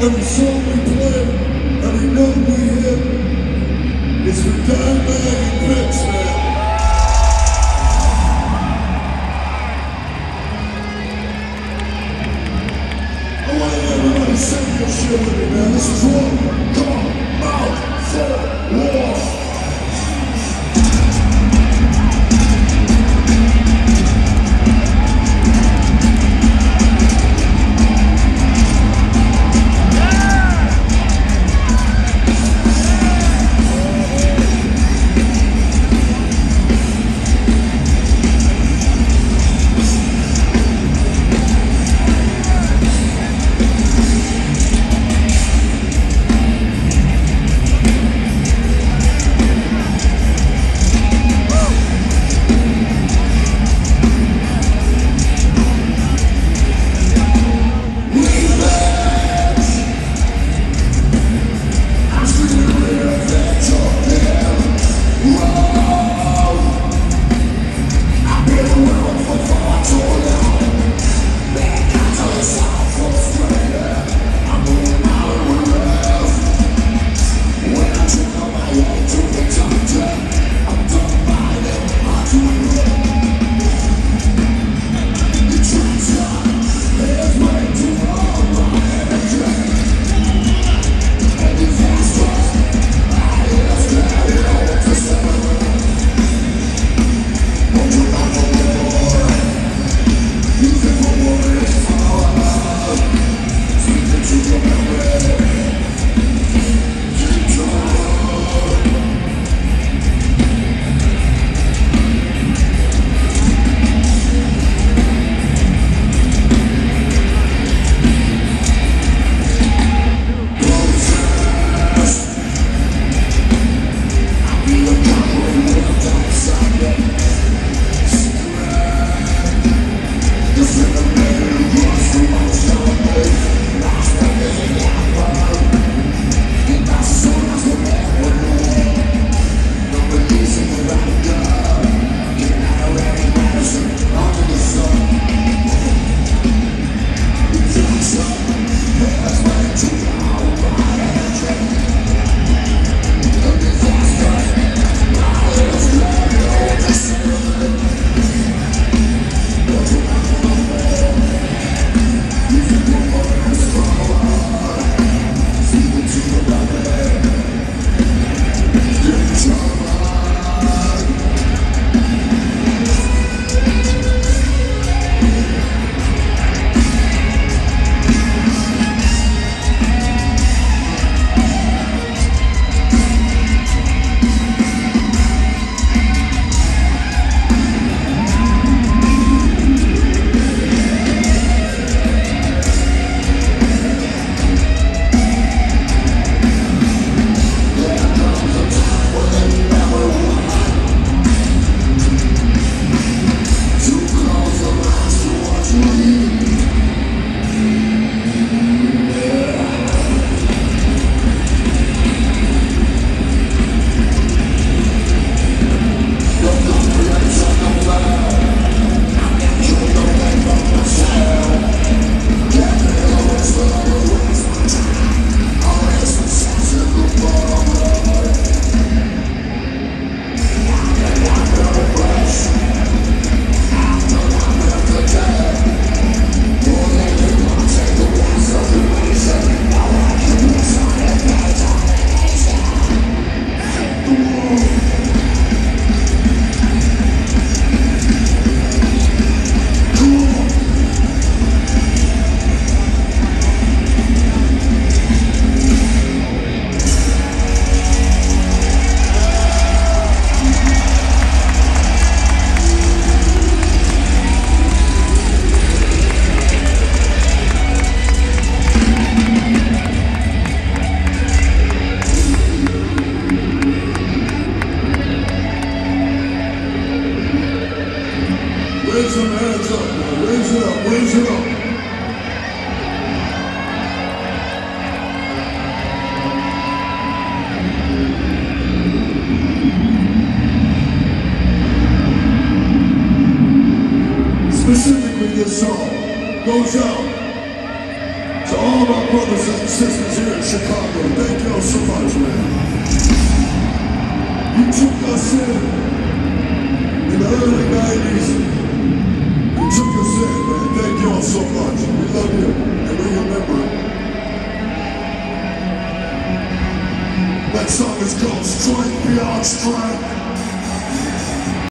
Every song we play, every note we hit, it's for Dimebag and Pitts, man. I want everybody sing your shit with me, man. This is one. Come out for war. Raise some hands up, man. Raise it up, raise it up. Specifically, this song goes out To all my brothers and sisters here in Chicago, thank y'all so much, man. You took us in the early 90s. You took us in, man. Thank y'all so much. We love you, and we remember it. That song is called Strength Beyond Strength.